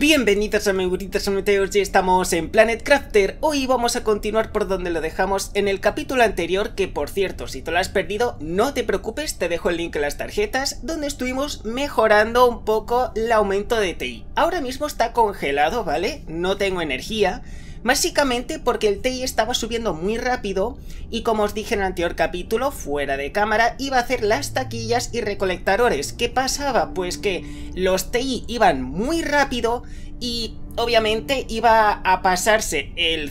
Bienvenidos amiguritos, y estamos en Planet Crafter. Hoy vamos a continuar por donde lo dejamos en el capítulo anterior, que por cierto, si te lo has perdido, no te preocupes, te dejo el link en las tarjetas, donde estuvimos mejorando un poco el aumento de TI. Ahora mismo está congelado, ¿vale? No tengo energía. Básicamente porque el TI estaba subiendo muy rápido y, como os dije en el anterior capítulo, fuera de cámara, iba a hacer las taquillas y recolectar ores. ¿Qué pasaba? Pues que los TI iban muy rápido y obviamente iba a pasarse el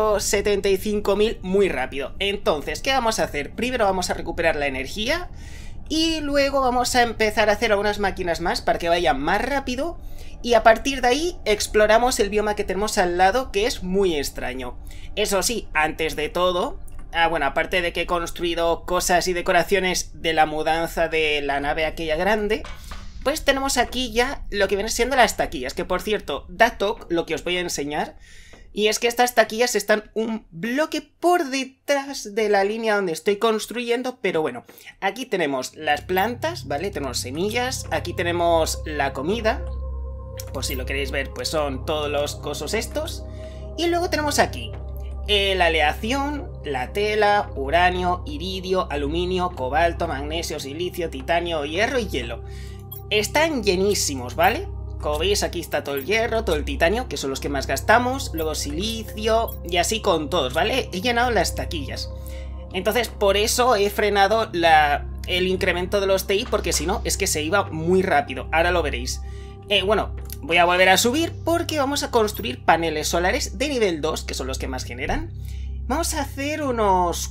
175.000 muy rápido. Entonces, ¿qué vamos a hacer? Primero vamos a recuperar la energía y luego vamos a empezar a hacer algunas máquinas más para que vayan más rápido. Y a partir de ahí exploramos el bioma que tenemos al lado, que es muy extraño. Eso sí, antes de todo, bueno, aparte de que he construido cosas y decoraciones de la mudanza de la nave aquella grande, pues tenemos aquí ya lo que viene siendo las taquillas, que por cierto, da toque lo que os voy a enseñar. Y es que estas taquillas están un bloque por detrás de la línea donde estoy construyendo, pero bueno, aquí tenemos las plantas, ¿vale? Tenemos semillas, aquí tenemos la comida. Por si lo queréis ver, pues son todos los cosos estos. Y luego tenemos aquí la aleación, la tela, uranio, iridio, aluminio, cobalto, magnesio, silicio, titanio, hierro y hielo. Están llenísimos, ¿vale? Como veis, aquí está todo el hierro, todo el titanio, que son los que más gastamos. Luego silicio y así con todos, ¿vale? He llenado las taquillas. Entonces, por eso he frenado el incremento de los TI, porque si no, es que se iba muy rápido. Ahora lo veréis. Bueno, voy a volver a subir porque vamos a construir paneles solares de nivel 2, que son los que más generan. Vamos a hacer unos...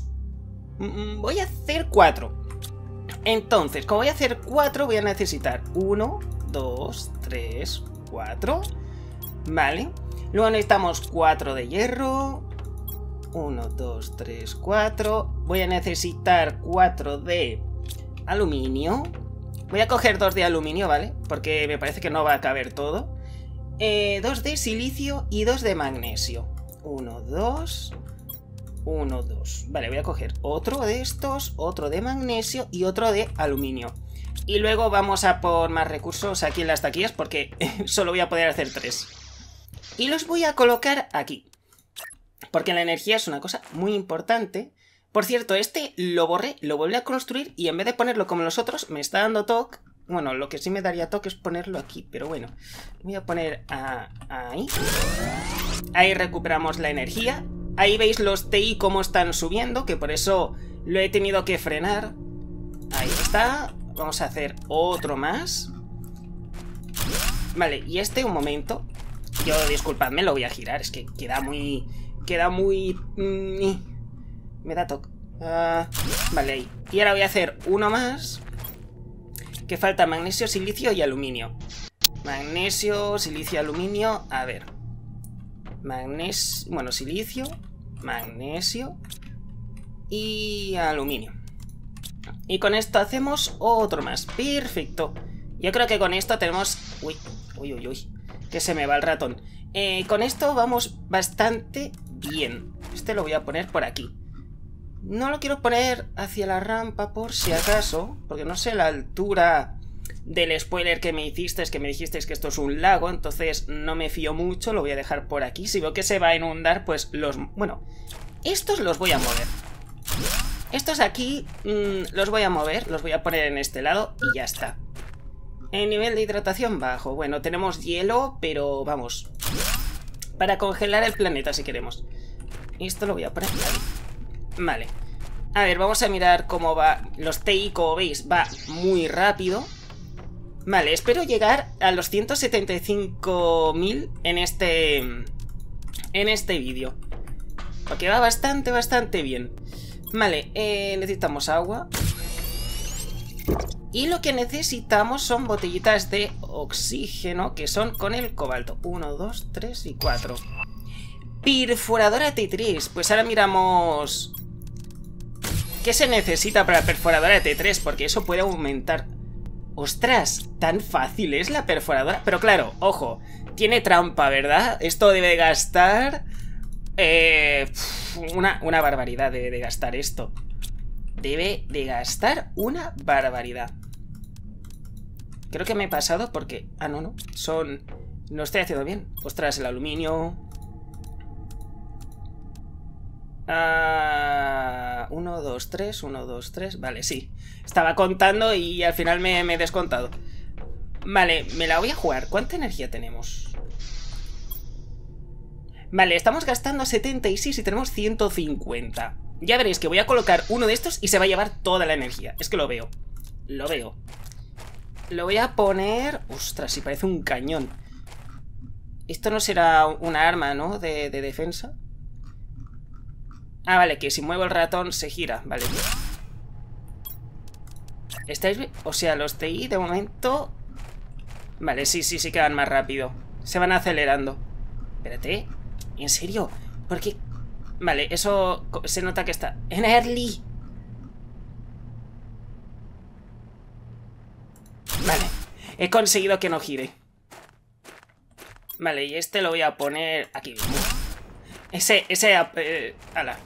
voy a hacer 4. Entonces, como voy a hacer 4, voy a necesitar 1, 2, 3, 4. Vale. Luego necesitamos 4 de hierro. 1, 2, 3, 4. Voy a necesitar 4 de aluminio. Voy a coger 2 de aluminio, ¿vale? Porque me parece que no va a caber todo. 2 de silicio y 2 de magnesio. 1, 2. 1, 2. Vale, voy a coger otro de estos, otro de magnesio y otro de aluminio. Y luego vamos a por más recursos aquí en las taquillas porque solo voy a poder hacer 3. Y los voy a colocar aquí. Porque la energía es una cosa muy importante. Por cierto, este lo borré, lo volví a construir y en vez de ponerlo como los otros, me está dando toque. Bueno, lo que sí me daría toque es ponerlo aquí, pero bueno. Voy a poner ahí. Ahí recuperamos la energía. Ahí veis los TI cómo están subiendo, que por eso lo he tenido que frenar. Ahí está. Vamos a hacer otro más. Vale, y este un momento. Yo, disculpadme, lo voy a girar, es que queda muy... me da toque. Vale, ahí. Y ahora voy a hacer uno más. Que falta magnesio, silicio y aluminio. Magnesio, silicio, aluminio. A ver. Magnesio. Bueno, silicio. Magnesio. Y aluminio. Y con esto hacemos otro más. Perfecto. Yo creo que con esto tenemos... Uy. Que se me va el ratón. Con esto vamos bastante bien. Este lo voy a poner por aquí. No lo quiero poner hacia la rampa por si acaso, porque no sé la altura del spoiler que me hicisteis, que me dijisteis que esto es un lago, entonces no me fío mucho, lo voy a dejar por aquí. Si veo que se va a inundar, pues los... Bueno, estos los voy a mover. Estos aquí los voy a mover, los voy a poner en este lado y ya está. El nivel de hidratación bajo. Bueno, tenemos hielo, pero vamos, para congelar el planeta si queremos. Esto lo voy a poner ahí. Vale, a ver, vamos a mirar cómo va. Los TI, como veis, va muy rápido. Vale, espero llegar a los 175.000 en este vídeo, porque va bastante bien. Vale, necesitamos agua. Y lo que necesitamos son botellitas de oxígeno, que son con el cobalto. 1, 2, 3 y 4. Perforadora T3. Pues ahora miramos... ¿qué se necesita para la perforadora T3? Porque eso puede aumentar. ¡Ostras! Tan fácil es la perforadora. Pero claro, ojo, tiene trampa, ¿verdad? Esto debe gastar... una barbaridad de gastar esto. Debe de gastar una barbaridad. Creo que me he pasado porque... ah, no, son Lo estoy haciendo bien. Ostras, el aluminio. 1, 2, 3, 1, 2, 3. Vale, sí. Estaba contando y al final me he descontado. Vale, me la voy a jugar. ¿Cuánta energía tenemos? Vale, estamos gastando 76 y tenemos 150. Ya veréis que voy a colocar uno de estos y se va a llevar toda la energía. Es que lo veo. Lo veo. Lo voy a poner... Ostras, si parece un cañón. Esto no será una arma, ¿no? De defensa. Ah, vale, que si muevo el ratón se gira. Vale. ¿Estáis bien? O sea, los TI de momento... Vale, sí que van más rápido. Se van acelerando. Espérate. ¿En serio? ¿Por qué? Vale, eso se nota que está en early. Vale, he conseguido que no gire. Vale, y este lo voy a poner aquí mismo. Ala.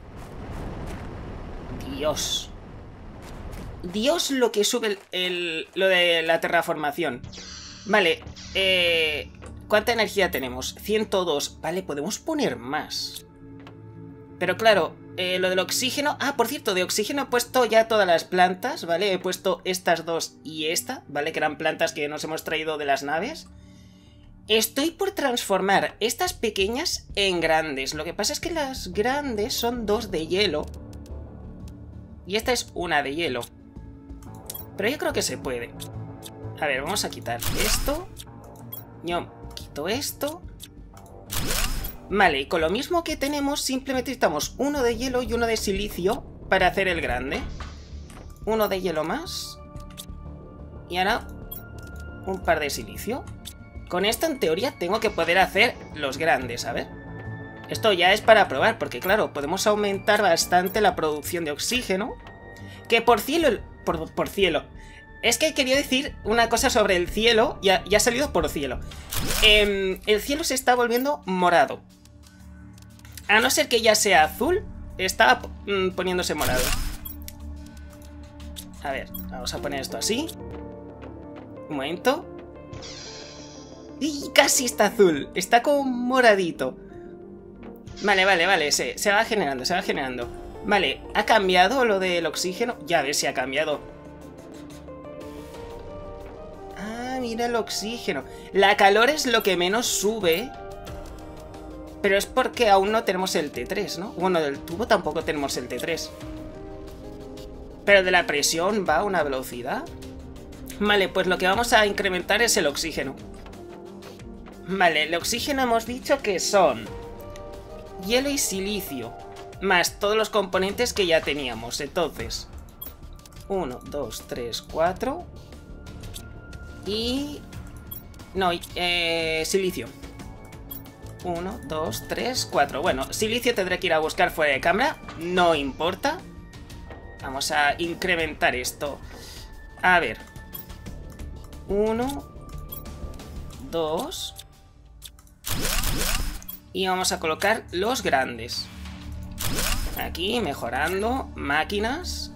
Dios. Dios lo que sube lo de la terraformación. Vale, ¿cuánta energía tenemos? 102. Vale, podemos poner más. Pero claro, lo del oxígeno... Ah, por cierto, de oxígeno he puesto ya todas las plantas, ¿vale? He puesto estas dos y esta, ¿vale? Que eran plantas que nos hemos traído de las naves. Estoy por transformar estas pequeñas en grandes. Lo que pasa es que las grandes son 2 de hielo. Y esta es una de hielo. Pero yo creo que se puede. A ver, vamos a quitar esto. Yo quito esto. Vale, y con lo mismo que tenemos, simplemente necesitamos uno de hielo y uno de silicio para hacer el grande. Uno de hielo más. Y ahora un par de silicio. Con esto, en teoría, tengo que poder hacer los grandes, a ver. Esto ya es para probar, porque claro, podemos aumentar bastante la producción de oxígeno. Que por cielo... Por cielo. Es que quería decir una cosa sobre el cielo, ya ha salido por cielo. El cielo se está volviendo morado. A no ser que ya sea azul, está poniéndose morado. A ver, vamos a poner esto así. Un momento. ¡Y casi está azul! Está como moradito. Vale, se va generando, se va generando. Vale, ¿ha cambiado lo del oxígeno? Ya ves si ha cambiado. Ah, mira el oxígeno. La calor es lo que menos sube. Pero es porque aún no tenemos el T3, ¿no? Bueno, del tubo tampoco tenemos el T3. Pero de la presión va a una velocidad. Vale, pues lo que vamos a incrementar es el oxígeno. Vale, el oxígeno hemos dicho que son hielo y silicio, más todos los componentes que ya teníamos. Entonces, 1, 2, 3, 4. Y... no, silicio. 1, 2, 3, 4. Bueno, silicio tendré que ir a buscar fuera de cámara. No importa. Vamos a incrementar esto. A ver. 1, 2. Y vamos a colocar los grandes. Aquí, mejorando. Máquinas.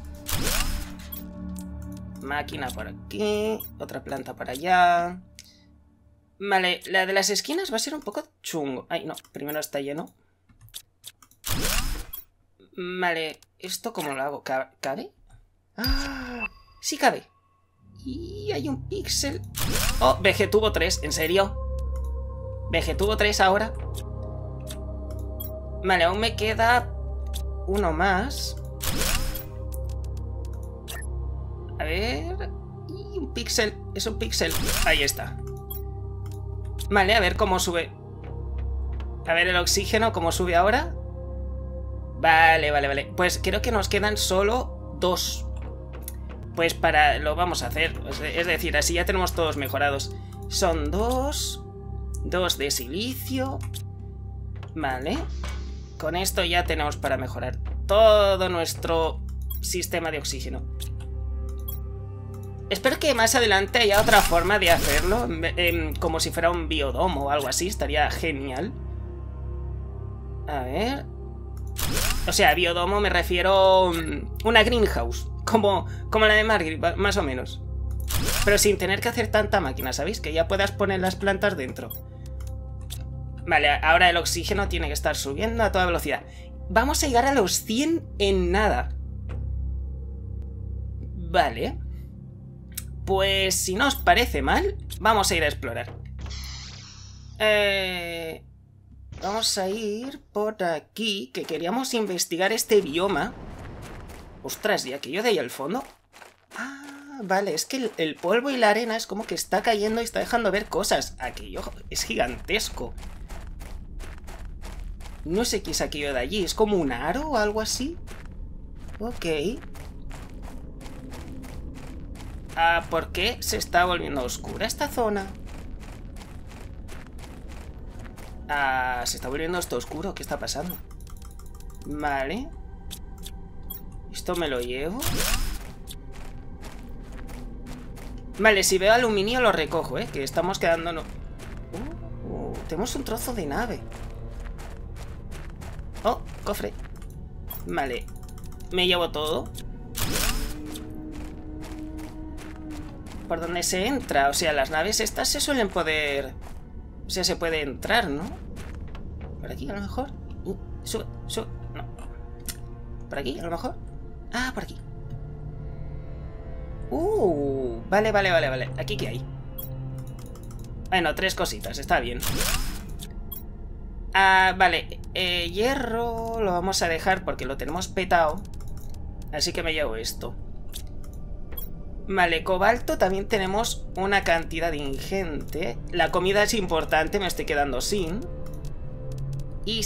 Máquina por aquí. Otra planta para allá. Vale, la de las esquinas va a ser un poco chungo. Ay, no, primero está lleno. Vale, ¿esto cómo lo hago? ¿Cabe? ¡Ah! Sí cabe. Y hay un píxel. Oh, Vegetubo 3, ¿en serio? Vegetubo 3 ahora. Vale, aún me queda uno más. A ver... y un píxel, es un píxel. Ahí está. Vale, a ver cómo sube. A ver el oxígeno, cómo sube ahora. Vale. Pues creo que nos quedan solo 2. Pues lo vamos a hacer. Es decir, así ya tenemos todos mejorados. Son 2. 2 de silicio. Vale. Con esto ya tenemos para mejorar todo nuestro sistema de oxígeno. Espero que más adelante haya otra forma de hacerlo, como si fuera un biodomo o algo así, estaría genial. A ver... o sea, biodomo me refiero una greenhouse, como la de Margaret, más o menos. Pero sin tener que hacer tanta máquina, ¿sabéis? Que ya puedas poner las plantas dentro. Vale, ahora el oxígeno tiene que estar subiendo a toda velocidad. Vamos a llegar a los 100 en nada. Vale. Pues si no os parece mal, vamos a ir a explorar. Vamos a ir por aquí, que queríamos investigar este bioma. Ostras, ¿y aquello de ahí al fondo? Ah, vale, es que el polvo y la arena es como que está cayendo y está dejando ver cosas. Aquello es gigantesco. No sé qué es aquello de allí, ¿es como un aro o algo así? Ok. Ah, ¿por qué se está volviendo oscura esta zona? Ah, se está volviendo esto oscuro, ¿qué está pasando? Vale. Esto me lo llevo. Vale, si veo aluminio lo recojo, que estamos quedándonos... tenemos un trozo de nave. Oh, cofre. Vale, me llevo todo. ¿Por dónde se entra? O sea, las naves estas se suelen poder... O sea, se puede entrar, ¿no? Por aquí, a lo mejor. Sube, sube. No. Por aquí, a lo mejor. Ah, por aquí. Vale, vale, vale, vale. ¿Aquí qué hay? Bueno, 3 cositas, está bien. Ah, vale. Hierro lo vamos a dejar porque lo tenemos petado. Así que me llevo esto. Vale, cobalto también tenemos una cantidad ingente. La comida es importante, me estoy quedando sin. Y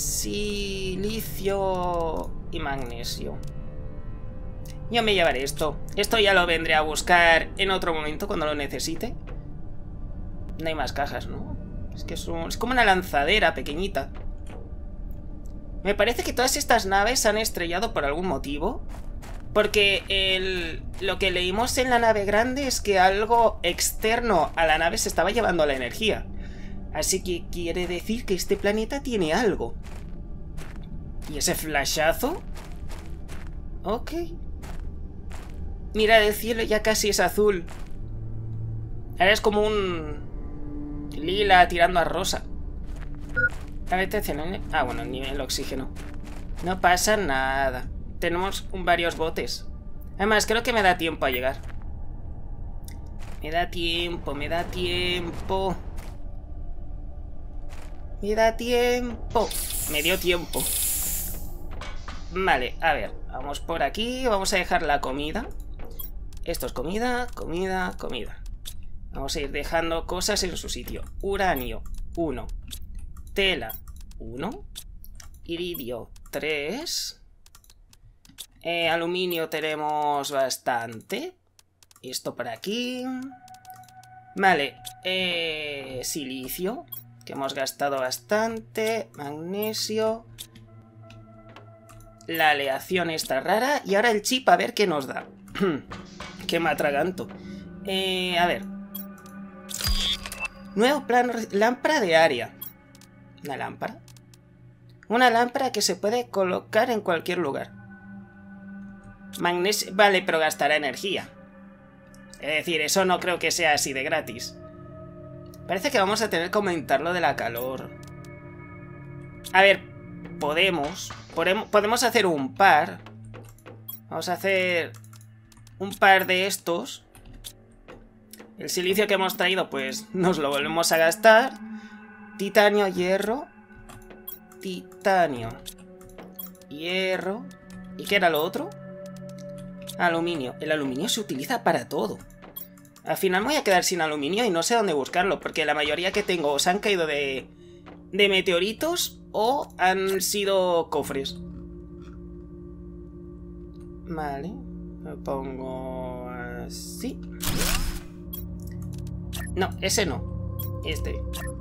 silicio y magnesio. Yo me llevaré esto. Esto ya lo vendré a buscar en otro momento cuando lo necesite. No hay más cajas, ¿no? Es que es como una lanzadera pequeñita. Me parece que todas estas naves se han estrellado por algún motivo. Porque lo que leímos en la nave grande es que algo externo a la nave se estaba llevando la energía. Así que quiere decir que este planeta tiene algo. ¿Y ese flashazo? Ok. Mira, el cielo ya casi es azul. Ahora es como un lila tirando a rosa. A ver, ah, bueno, el nivel de oxígeno. No pasa nada. Tenemos varios botes. Además, creo que me da tiempo a llegar. Me da tiempo, me da tiempo. Me da tiempo. Me dio tiempo. Vale, a ver. Vamos por aquí. Vamos a dejar la comida. Esto es comida, comida, comida. Vamos a ir dejando cosas en su sitio. Uranio, 1. Tela, 1. Iridio, 3. Aluminio tenemos bastante. Esto por aquí. Vale. Silicio, que hemos gastado bastante. Magnesio. La aleación está rara. Y ahora el chip, a ver qué nos da. Que me atraganto. A ver. Nuevo plan, lámpara de área. ¿Una lámpara? Una lámpara que se puede colocar en cualquier lugar. Magnesio... Vale, pero gastará energía. Es decir, eso no creo que sea así de gratis. Parece que vamos a tener que aumentar lo de la calor. A ver, podemos hacer un par. Vamos a hacer un par de estos. El silicio que hemos traído, pues nos lo volvemos a gastar. Titanio, hierro. Titanio. Hierro. ¿Y qué era lo otro? Aluminio. El aluminio se utiliza para todo. Al final me voy a quedar sin aluminio y no sé dónde buscarlo, porque la mayoría que tengo os han caído de meteoritos o han sido cofres. Vale. Lo pongo así. No, ese no. Este.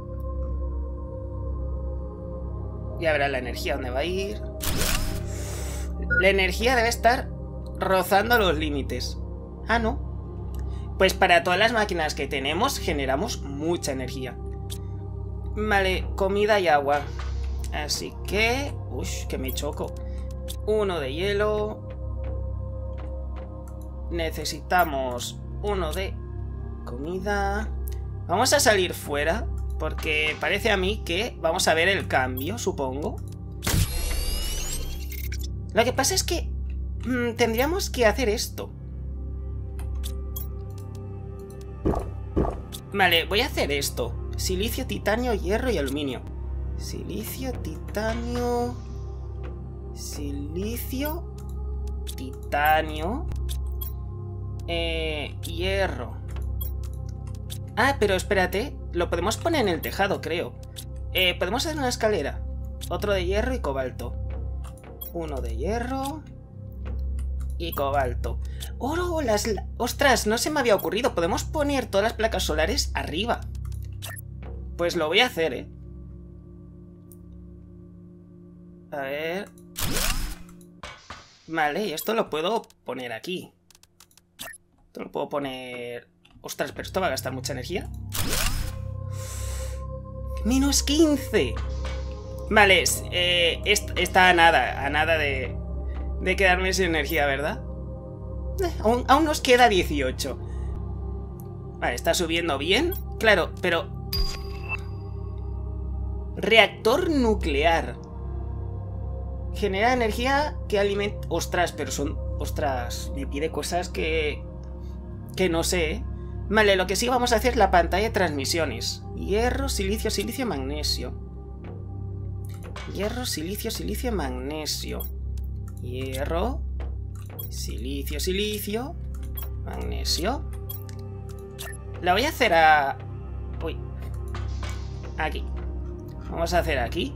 Ya verá la energía dónde va a ir. La energía debe estar rozando los límites. Ah, no. Pues para todas las máquinas que tenemos generamos mucha energía. Vale, comida y agua. Así que... Uy, que me choco. 1 de hielo. Necesitamos 1 de comida. Vamos a salir fuera, porque parece a mí que vamos a ver el cambio, supongo. Lo que pasa es que tendríamos que hacer esto. Vale, voy a hacer esto. Silicio, titanio, hierro y aluminio. Silicio, titanio... Silicio... Titanio... hierro. Ah, pero espérate. Lo podemos poner en el tejado, creo. Podemos hacer una escalera. Otro de hierro y cobalto. Uno de hierro... y cobalto. ¡Oh, ostras! No se me había ocurrido. Podemos poner todas las placas solares arriba. Pues lo voy a hacer, ¿eh? A ver... Vale, y esto lo puedo poner aquí. Esto lo puedo poner... Ostras, pero esto va a gastar mucha energía. ¡Menos 15! Vale, está a nada de quedarme sin energía, ¿verdad? Aún nos queda 18. Vale, está subiendo bien. Claro, pero... Reactor nuclear. Genera energía que alimenta... Ostras, pero son... Ostras, me pide cosas que no sé, ¿eh? Vale, lo que sí vamos a hacer es la pantalla de transmisiones. Hierro, silicio, silicio, magnesio. Hierro, silicio, silicio, magnesio. Hierro, silicio, silicio, magnesio. La voy a hacer a... Uy. Aquí. Vamos a hacer aquí.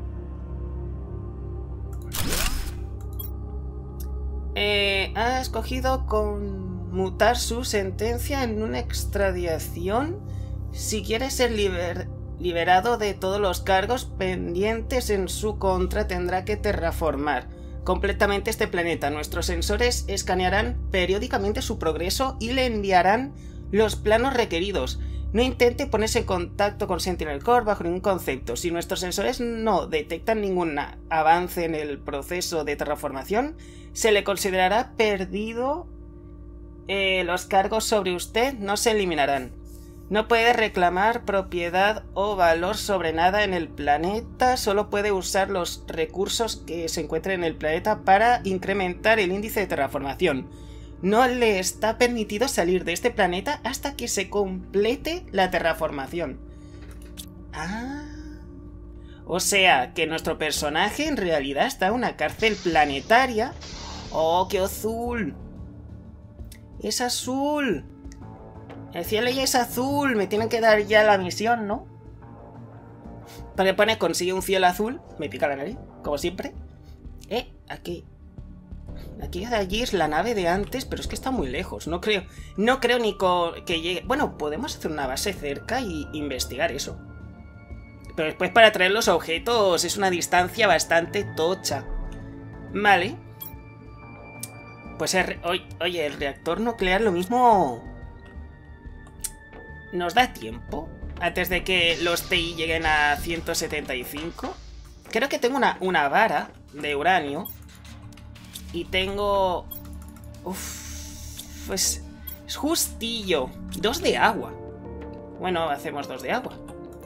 Ha escogido conmutar su sentencia en una extradición. Si quiere ser liberado de todos los cargos pendientes en su contra, tendrá que terraformar completamente este planeta. Nuestros sensores escanearán periódicamente su progreso y le enviarán los planos requeridos. No intente ponerse en contacto con Sentinel Core bajo ningún concepto. Si nuestros sensores no detectan ningún avance en el proceso de terraformación, se le considerará perdido. Los cargos sobre usted no se eliminarán. No puede reclamar propiedad o valor sobre nada en el planeta. Solo puede usar los recursos que se encuentren en el planeta para incrementar el índice de terraformación. No le está permitido salir de este planeta hasta que se complete la terraformación. Ah. O sea, que nuestro personaje en realidad está en una cárcel planetaria. ¡Oh, qué azul! ¡Es azul! El cielo ya es azul. Me tienen que dar ya la misión, ¿no? Porque pone consigue un cielo azul. Me pica la nariz, como siempre. Aquí. Aquí de allí es la nave de antes, pero es que está muy lejos. No creo ni que llegue... Bueno, podemos hacer una base cerca y investigar eso. Pero después para traer los objetos es una distancia bastante tocha. Vale. Pues oye, el reactor nuclear lo mismo... ¿Nos da tiempo? Antes de que los TI lleguen a 175. Creo que tengo una vara de uranio. Y tengo... Uf, pues es justillo. 2 de agua. Bueno, hacemos 2 de agua.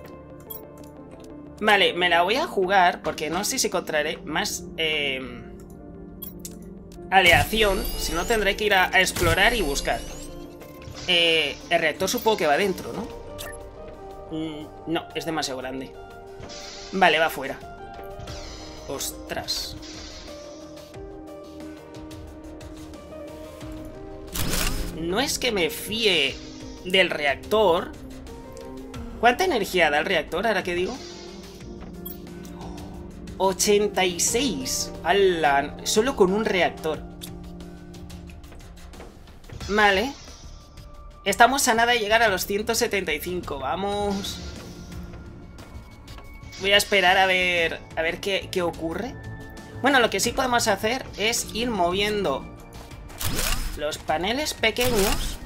Vale, me la voy a jugar porque no sé si encontraré más aleación. Si no, tendré que ir a explorar y buscar. El reactor supongo que va dentro, ¿no? No, es demasiado grande. Vale, va fuera. Ostras. No es que me fíe del reactor. ¿Cuánta energía da el reactor, ahora que digo? 86. ¡Hala! Solo con un reactor. Vale. Estamos a nada de llegar a los 175. Vamos. Voy a esperar a ver qué ocurre. Bueno, lo que sí podemos hacer es ir moviendo los paneles pequeños.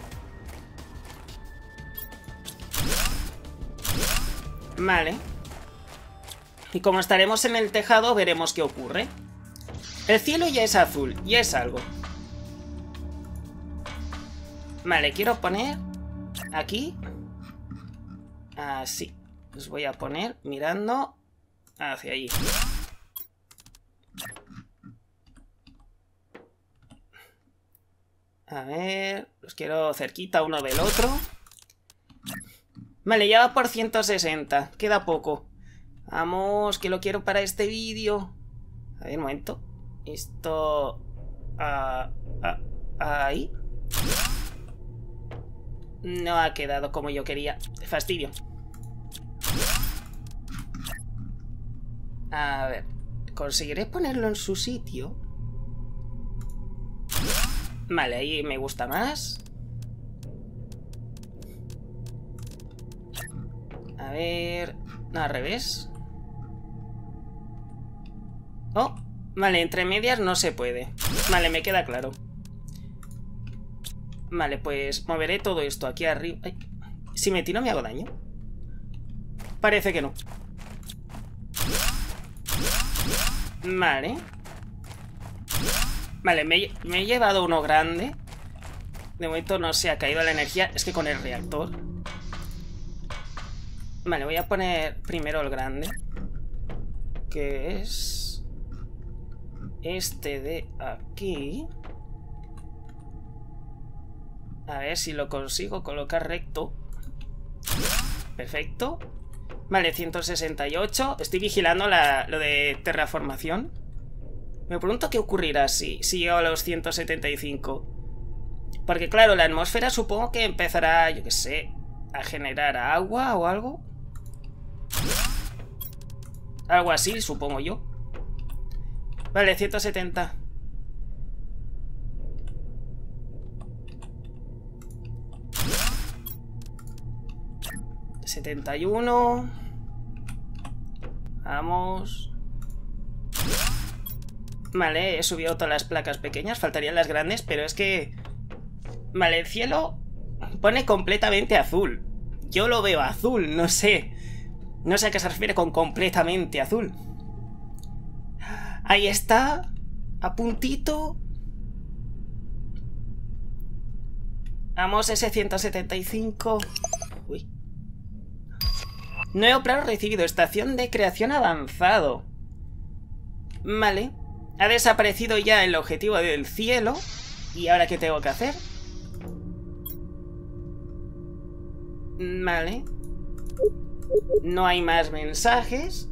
Vale. Y como estaremos en el tejado, veremos qué ocurre. El cielo ya es azul, ya es algo. Vale, quiero poner Aquí. Así. Los voy a poner mirando hacia allí. A ver, los quiero cerquita uno del otro. Vale, ya va por 160. Queda poco. Vamos, que lo quiero para este vídeo. A ver, un momento. Esto... ahí. No ha quedado como yo quería. Fastidio. A ver. ¿Conseguiré ponerlo en su sitio? Vale, ahí me gusta más. A ver... No, al revés. Oh, vale, entre medias no se puede. Vale, me queda claro. Vale, pues moveré todo esto aquí arriba. Ay, si me tiro me hago daño. Parece que no. Vale. Vale, me he llevado uno grande. De momento no se ha caído la energía. Es que con el reactor. Vale, voy a poner primero el grande. Que es... este de aquí. A ver si lo consigo colocar recto. Perfecto. Vale, 168. Estoy vigilando lo de terraformación. Me pregunto qué ocurrirá si llego a los 175. Porque claro, la atmósfera supongo que empezará, yo qué sé, a generar agua o algo. Algo así, supongo yo. Vale, 170. ...71... Vamos... Vale, he subido todas las placas pequeñas. Faltarían las grandes, pero es que... Vale, el cielo pone completamente azul. Yo lo veo azul, no sé. No sé a qué se refiere con completamente azul. Ahí está. A puntito. Vamos, ese 175. Uy. Nuevo plano recibido. Estación de creación avanzado. Vale. Ha desaparecido ya el objetivo del cielo. ¿Y ahora qué tengo que hacer? Vale. No hay más mensajes.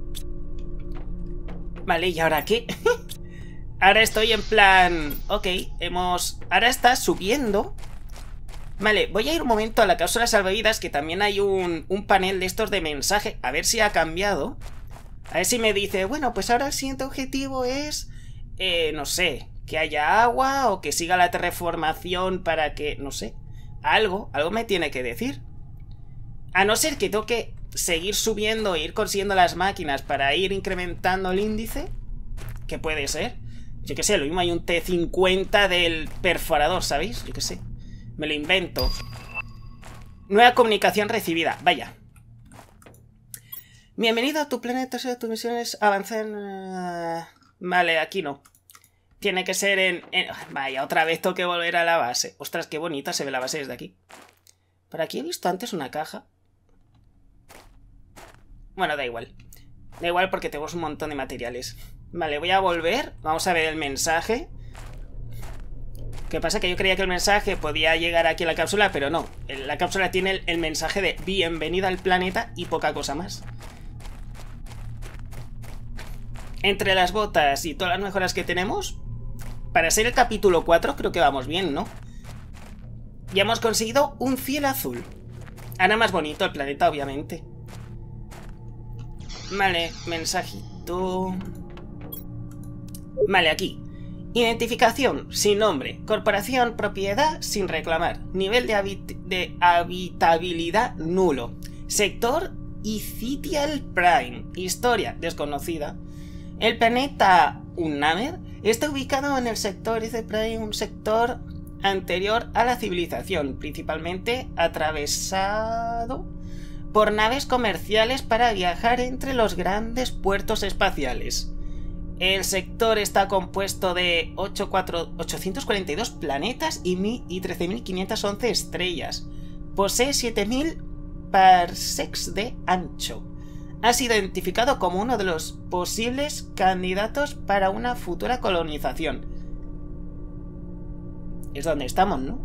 Vale, ¿y ahora qué? Ahora estoy en plan... Ok, ahora está subiendo. Vale, voy a ir un momento a la cápsula salvavidas, que también hay un panel de estos de mensaje. A ver si ha cambiado. A ver si me dice, bueno, pues ahora el siguiente objetivo es... no sé, que haya agua o que siga la terraformación para que... No sé, algo me tiene que decir. A no ser que toque seguir subiendo e ir consiguiendo las máquinas para ir incrementando el índice. Que puede ser. Yo qué sé, lo mismo hay un T50 del perforador, ¿sabéis? Yo qué sé. Me lo invento. Nueva comunicación recibida. Vaya. Bienvenido a tu planeta. Tus misiones avanzan... Vale, aquí no. Tiene que ser en... Vaya, otra vez tengo que volver a la base. Ostras, qué bonita se ve la base desde aquí. Por aquí he visto antes una caja. Bueno, da igual. Da igual porque tenemos un montón de materiales. Vale, voy a volver. Vamos a ver el mensaje. ¿Qué pasa? Que yo creía que el mensaje podía llegar aquí a la cápsula, pero no. La cápsula tiene el mensaje de bienvenida al planeta y poca cosa más. Entre las botas y todas las mejoras que tenemos, para ser el capítulo 4 creo que vamos bien, ¿no? Ya hemos conseguido un cielo azul. Ahora más bonito el planeta, obviamente. Vale, mensajito. Vale, aquí. Identificación, sin nombre. Corporación, propiedad, sin reclamar. Nivel de habitabilidad, nulo. Sector, Ithitial Prime. Historia, desconocida. El planeta Unnamer está ubicado en el sector Ithitial Prime, un sector anterior a la civilización, principalmente atravesado por naves comerciales para viajar entre los grandes puertos espaciales. El sector está compuesto de 842 planetas y 13.511 estrellas. Posee 7000 parsecs de ancho. Ha sido identificado como uno de los posibles candidatos para una futura colonización. Es donde estamos, ¿no?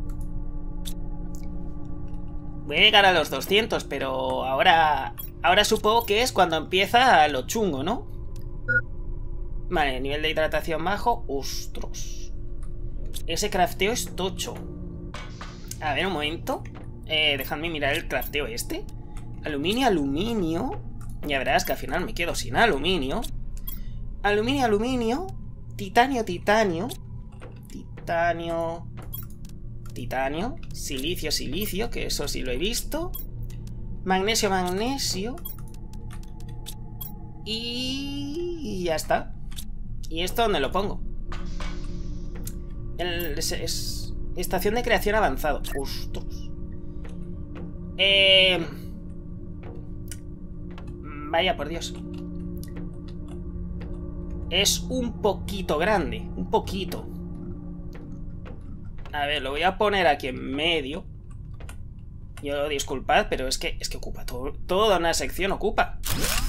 Voy a llegar a los 200, pero ahora supongo que es cuando empieza lo chungo, ¿no? Vale, nivel de hidratación bajo. ¡Ostras! Ese crafteo es tocho. A ver, un momento. Dejadme mirar el crafteo este. Aluminio, aluminio. Ya verás que al final me quedo sin aluminio. Aluminio, aluminio. Titanio, titanio. Titanio. Titanio. Silicio, silicio, que eso sí lo he visto. Magnesio, magnesio. Y ya está. ¿Y esto dónde lo pongo? Estación de creación avanzado. Ostras. Vaya por Dios. Es un poquito grande. Un poquito. A ver, lo voy a poner aquí en medio. Yo disculpad, pero es que ocupa toda una sección ocupa.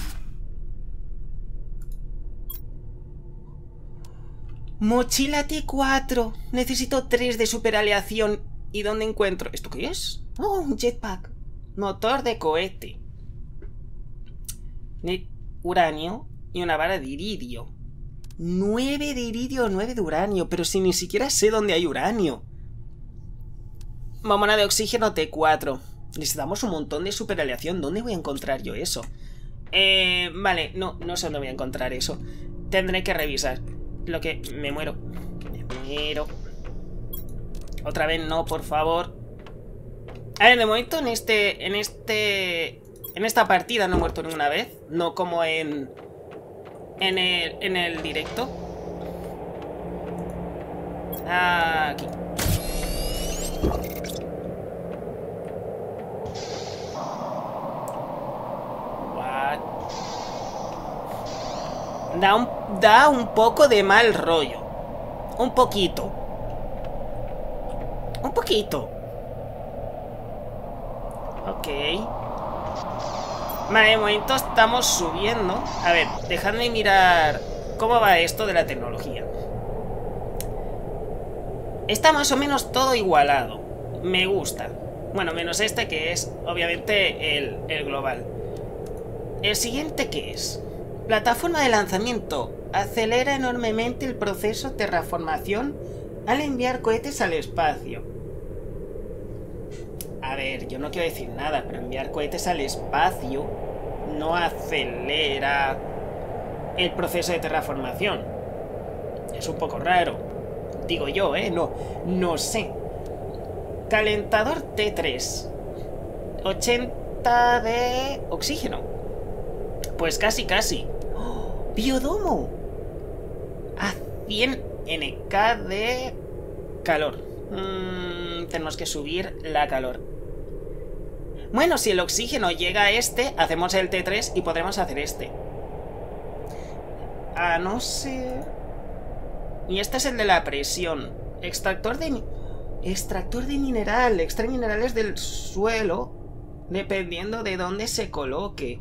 Mochila T4. Necesito 3 de superaleación. ¿Y dónde encuentro? ¿Esto qué es? Oh, un jetpack. Motor de cohete. Uranio y una vara de iridio. 9 de iridio, 9 de uranio. Pero si ni siquiera sé dónde hay uranio. Bombona de oxígeno T4. Necesitamos un montón de superaleación. ¿Dónde voy a encontrar yo eso? Vale, no sé dónde voy a encontrar eso. Tendré que revisar. Lo que... Me muero. Me muero. Otra vez no, por favor. A ver, de momento en esta partida no he muerto ninguna vez. No como en el directo. Aquí. What? Da un poco de mal rollo. Un poquito. Un poquito. Ok. Vale, de momento estamos subiendo. A ver, dejadme mirar cómo va esto de la tecnología. Está más o menos todo igualado. Me gusta. Bueno, menos este que es, obviamente, el global. ¿El siguiente qué es? Plataforma de lanzamiento. Acelera enormemente el proceso de terraformación al enviar cohetes al espacio. A ver, yo no quiero decir nada, pero enviar cohetes al espacio no acelera el proceso de terraformación. Es un poco raro. Digo yo, no sé. Calentador T3. 80 de oxígeno. Pues casi. ¡Oh! Biodomo. A 100 NK de calor. Tenemos que subir la calor. Bueno, si el oxígeno llega a este, hacemos el T3 y podremos hacer este. A no ser... Y este es el de la presión. Extractor de mineral. Extrae minerales del suelo dependiendo de dónde se coloque.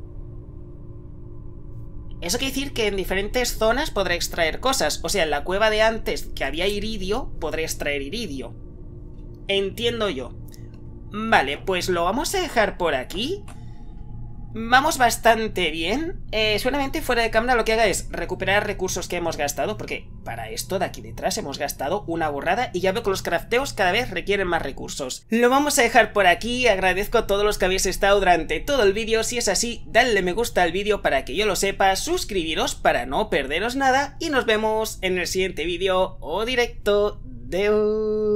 Eso quiere decir que en diferentes zonas podré extraer cosas. O sea, en la cueva de antes que había iridio, podré extraer iridio. Entiendo yo. Vale, pues lo vamos a dejar por aquí. Vamos bastante bien. Seguramente fuera de cámara lo que haga es recuperar recursos que hemos gastado, porque para esto de aquí detrás hemos gastado una burrada y ya veo que los crafteos cada vez requieren más recursos. Lo vamos a dejar por aquí. Agradezco a todos los que habéis estado durante todo el vídeo. Si es así, dadle me gusta al vídeo para que yo lo sepa, suscribiros para no perderos nada y nos vemos en el siguiente vídeo o directo. Deu.